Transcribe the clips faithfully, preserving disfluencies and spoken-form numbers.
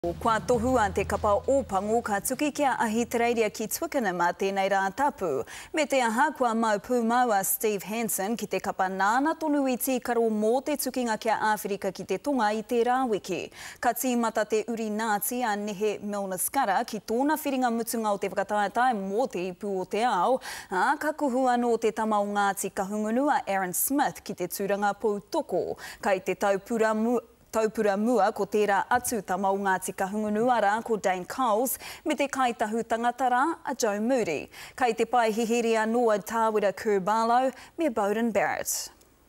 Kua tohu an te kapa ōpango ka tuki kia ahi tereiria ki Twickenham mā tēnei rā tapu. Me te aha kua mau pūmaua Steve Hansen ki te kapa nāna tonu i tīkaro mō te tukinga kia Āwherika ki te tonga i te rāwiki. Ka tīmata te uri Ngāti a Nehe Milner-Skara ki tōna whiringa mutunga o te whakataetai mō te ipu o te ao. A ka kuhu anō te tamau Ngāti kahungunua Aaron Smith ki te tūranga Pūtoko. Kai te taupura mu Taupura mua ko tērā atu tamau Ngāti kahungunua rā ko Dane Coles me te kaitahu tangata rā a Joe Moody. Kei te pai hihiri anō a Tāwira Kurbalo me Bowden Barrett.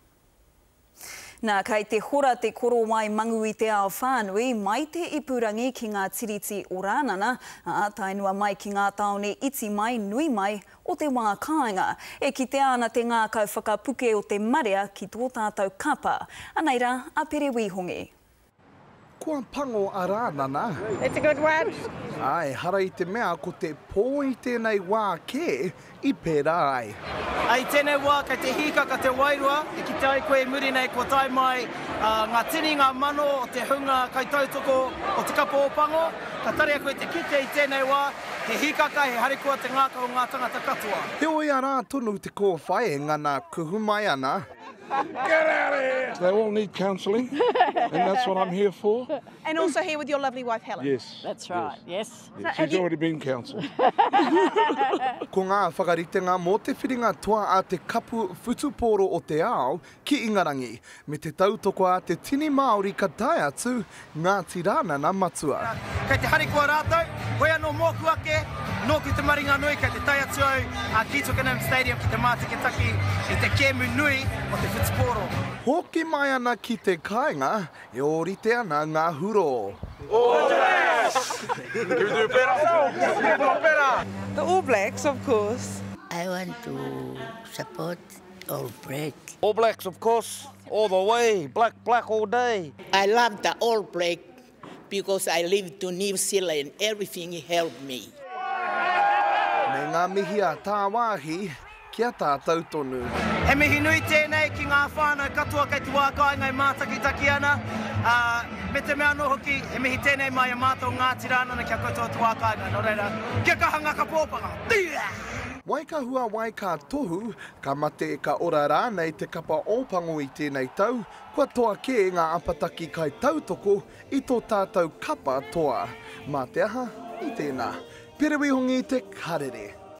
Nā, kei te hora te koro mai mangu i te ao whānui, mai te ipurangi ki ngā tiriti o rānana, a tainua mai ki ngā taone iti mai, nui mai, o te wā kāinga. E ki te ana te ngā kau whakapuke o te marea ki tō tātou kapa. Aneira, a Pere Wihongi. Kua pango a rānana. It's a good one. Ai, hara i te mea ko te pō i tēnei wā kē i pērā ai. Ai tēnei wā kei te hika ka te wairua, i ki tai koe muri nei ko tai mai uh, ngā tini ngā mano o te hunga kai tautoko o te kapa ōpango, ka tarea koe te kite i tēnei wā, he hikaka he harikua te ngāka o ngā tangata katoa. He oi a rā tonu te kō whae ngana kuhu mai ana. Get out of here! They all need counselling, and that's what I'm here for. And also here with your lovely wife, Helen. Yes. That's right, yes. yes. yes. She's already been counselled. Ko ngā whakaritenga mō te whiringa toa a te kapu whutupōro o te ao ki Ingarangi, me te tautoko a te tini Māori ka tae atu Ngāti Rānana matua. Kei te harikua rātou, hoi anō mōku ake, nō ki te maringa nui, kei te tae atu au a ki Twickenham Stadium ki te Mātikitaki i te kēmu nui o te whutupōro. Hoki mai ana ki te kāinga, e orite ana ngā huro. Oh, yes! Can we do better? The All Blacks, of course. I want to support All Black. All Blacks, of course, all the way, black, black all day. I love the All Black because I lived to New Zealand. Everything helped me. Me ngā mihi a tā wāhi, kia tātou tonu. He mihi nui tēnei ki ngā whānau katoa kei te wākainga i mātakitaki ana. Uh, me te mea no hoki, he mihi tēnei mai a mātou Ngāti Rānana kia koutou te wākainga. Nō reira, kia kaha ngā ka pōpanga. Wai ka hua wai ka tohu, ka mate e ka ora rānei te kapa ōpango i tēnei tau, kua toa kē ngā apataki kai tautoko i tō tātou kapa toa. Mā te aha, i tēnā. Pere Wihongi te Karere.